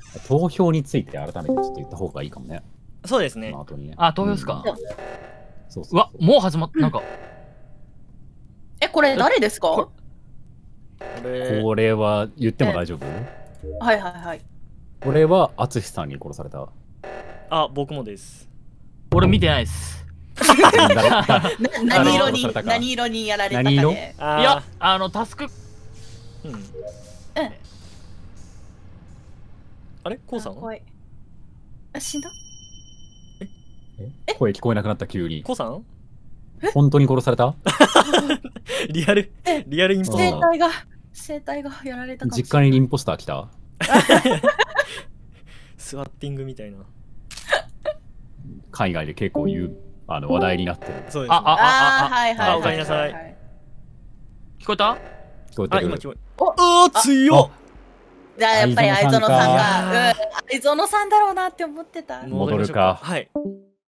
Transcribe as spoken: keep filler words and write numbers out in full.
投票について改めてちょっと言った方がいいかもね。 そうですね。 後にね。 あ、投票ですか。 そうそう。 うわ、もう始まった。なんか。 え、これ誰ですか？ これこれは言っても大丈夫？ はいはいはい。 これは淳さんに殺された。 あ、僕もです。 俺見てないです。 な何色に何色にやられたかね。 あーいや、あのタスク。 うん。 うん。 あれコウさん怖い。あ、死んだ？ え声聞こえなくなった急に。 コウさん本当に殺された？ リアル、リアルインポスター。 生体が、生体がやられたかもしれない。 実家にインポスター来た？ スワッティングみたいな。 海外で結構言う、あの話題になってる。 そうですね。 あ、あ、 ああ、 あ、 はいはい。 あおかえりなさい聞こえた？ あ、 聞こえてる。 今聞こえ。おお、強っ。 じゃあやっぱり愛園さんが、うん、 愛愛園さんだろうなって思ってた。 戻るかはい。